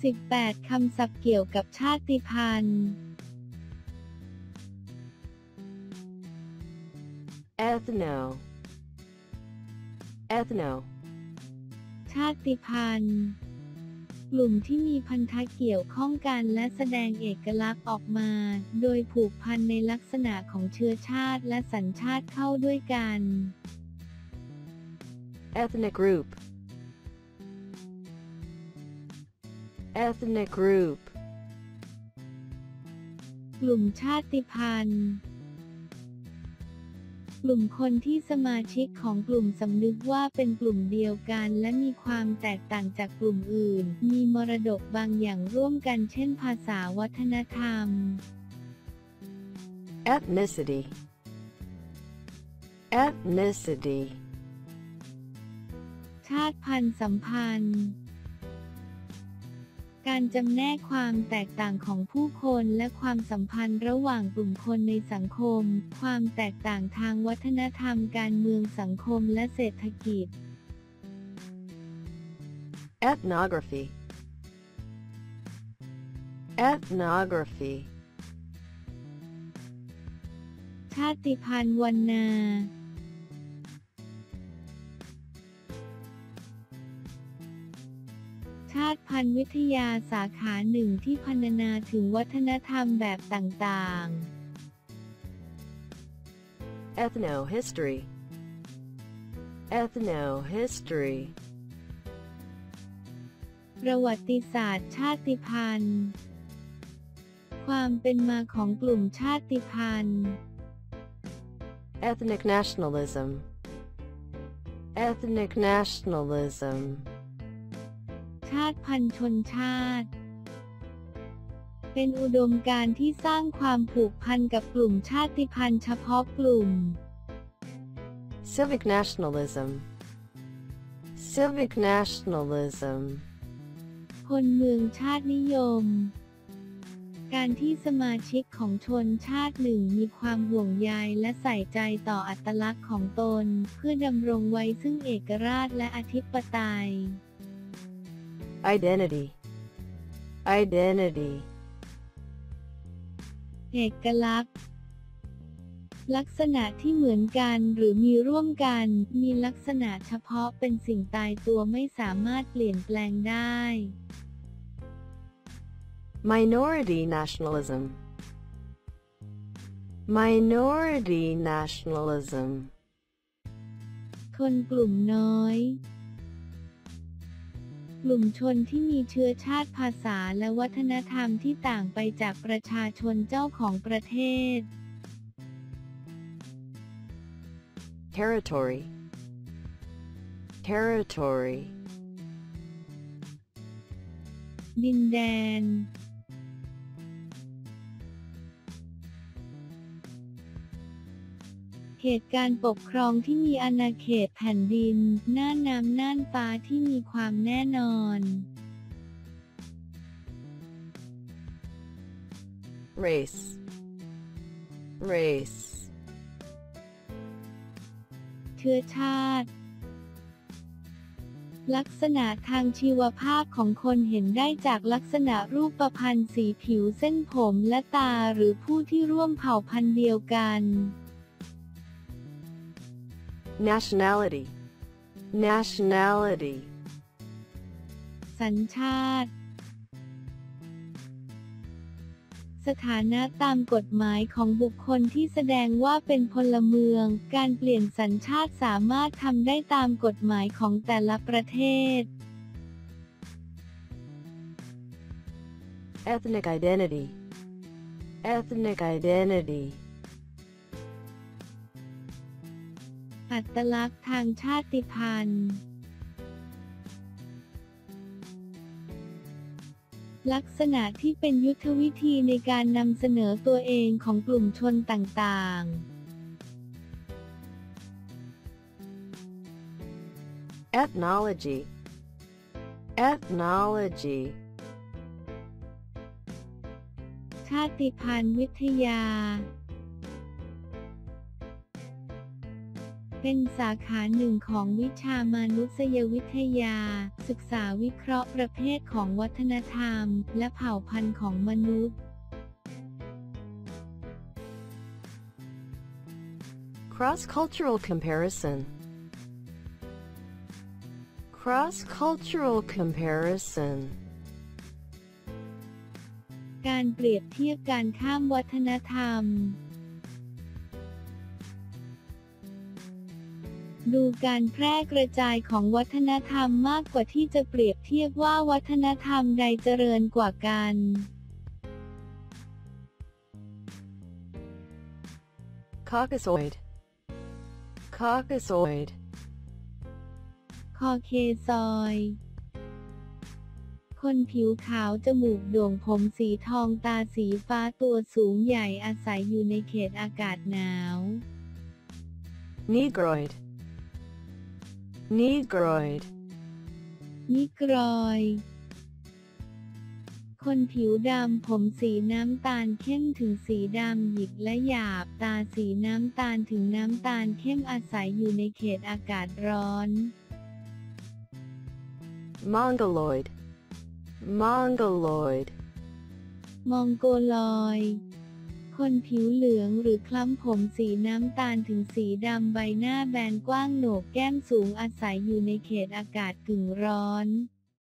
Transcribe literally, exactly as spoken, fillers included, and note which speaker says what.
Speaker 1: สิบแปด คำศัพท์เกี่ยวกับชาติพันธุ์
Speaker 2: ethno ethno
Speaker 1: ชาติพันธุ์ กลุ่มที่มีพันธะเกี่ยวข้องกันและแสดงเอกลักษณ์ออกมา โดยผูกพันในลักษณะของเชื้อชาติและสัญชาติเข้าด้วยกัน
Speaker 2: ethnic group ethnic group
Speaker 1: กลุ่มชาติพันธุ์ กลุ่มคนที่สมาชิกของกลุ่มสำนึกว่าเป็นกลุ่มเดียวกันและมีความแตกต่างจากกลุ่มอื่น มีมรดกบางอย่างร่วมกันเช่นภาษาวัฒนธรรม
Speaker 2: ethnicity ethnicity
Speaker 1: ชาติพันธุ์สัมพันธ์ การจำแนกความแตกต่างของผู้คนและความสัมพันธ์ระหว่างกลุ่มคนในสังคม ความแตกต่างทางวัฒนธรรมการเมืองสังคมและเศรษฐกิจ
Speaker 2: ethnography ethnography
Speaker 1: ชาติพันธุ์วรรณา ชาติพันธุ์วิทยาสาขาหนึ่งที่พรรณนาถึงวัฒนธรรมแบบต่างๆ
Speaker 2: ethnohistory ethnohistory
Speaker 1: ประวัติศาสตร์ชาติพันธุ์ ความเป็นมาของกลุ่มชาติพันธุ์
Speaker 2: ethnic nationalism ethnic nationalism
Speaker 1: ชาติพันธุ์ชนชาติ เป็นอุดมการณ์ที่สร้างความผูกพันกับกลุ่มชาติพันธุ์เฉพาะกลุ่ม
Speaker 2: civic nationalism civic nationalism
Speaker 1: พลเมืองชาตินิยม การที่สมาชิกของชนชาติหนึ่งมีความห่วงใยและใส่ใจต่ออัตลักษณ์ของตน เพื่อดำรงไว้ซึ่งเอกราชและอธิปไตย
Speaker 2: identity identity
Speaker 1: เอกลักษณ์ ลักษณะที่เหมือนกันหรือมีร่วมกัน มีลักษณะเฉพาะเป็นสิ่งตายตัวไม่สามารถเปลี่ยนแปลงได้
Speaker 2: minority nationalism minority nationalism
Speaker 1: คนกลุ่มน้อย กลุ่มชนที่มีเชื้อชาติภาษาและวัฒนธรรมที่ต่างไปจากประชาชนเจ้าของประเทศ
Speaker 2: territory territory
Speaker 1: ดินแดน เขตการปกครองที่มีอาณาเขตแผ่นดิน น่านน้ำน่านฟ้าที่มีความแน่นอน
Speaker 2: race race
Speaker 1: เชื้อชาติ ลักษณะทางชีวภาพของคนเห็นได้จากลักษณะรูปพรรณสีผิวเส้นผมและตาหรือผู้ที่ร่วมเผ่าพันธุ์เดียวกัน
Speaker 2: nationality nationality
Speaker 1: สัญชาติ สถานะตามกฎหมายของบุคคลที่แสดงว่าเป็นพลเมือง การเปลี่ยนสัญชาติสามารถทำได้ตามกฎหมายของแต่ละประเทศ
Speaker 2: ethnic identity ethnic identity
Speaker 1: อัตลักษณ์ทางชาติพันธุ์ ลักษณะที่เป็นยุทธวิธีในการนำเสนอตัวเองของกลุ่มชนต่างๆ
Speaker 2: ethnology ethnology
Speaker 1: ชาติพันธุ์วิทยาเป็นสาขาหนึ่งของวิชามนุษยวิทยา ศึกษาวิเคราะห์ประเภทของวัฒนธรรม และเผ่าพันธุ์ของมนุษย์
Speaker 2: Cross-cultural comparison. Cross-cultural comparison.
Speaker 1: การเปรียบเทียบการข้ามวัฒนธรรม ดูการแพร่กระจายของวัฒนธรรมมากกว่าที่จะเปรียบเทียบว่าวัฒนธรรมใดเจริญกว่ากัน
Speaker 2: Caucasoid. Caucasoid.
Speaker 1: คอเคซอยด์คนผิวขาวจมูกโด่งผมสีทองตาสีฟ้าตัวสูงใหญ่อาศัยอยู่ในเขตอากาศหนาว
Speaker 2: Negroid. Negroid.
Speaker 1: นิกรอย คนผิวดำผมสีน้ำตาลเข้มถึงสีดำหยิกและหยาบตาสีน้ำตาลถึงน้ำตาลเข้มอาศัยอยู่ในเขตอากาศร้อน
Speaker 2: Mongoloid. Mongoloid.
Speaker 1: มองโกลอย คนผิวเหลืองหรือคล้ำผมสีน้ำตาลถึงสีดำใบหน้าแบนกว้างโหนกแก้มสูงอาศัยอยู่ในเขตอากาศกึ่งร้อน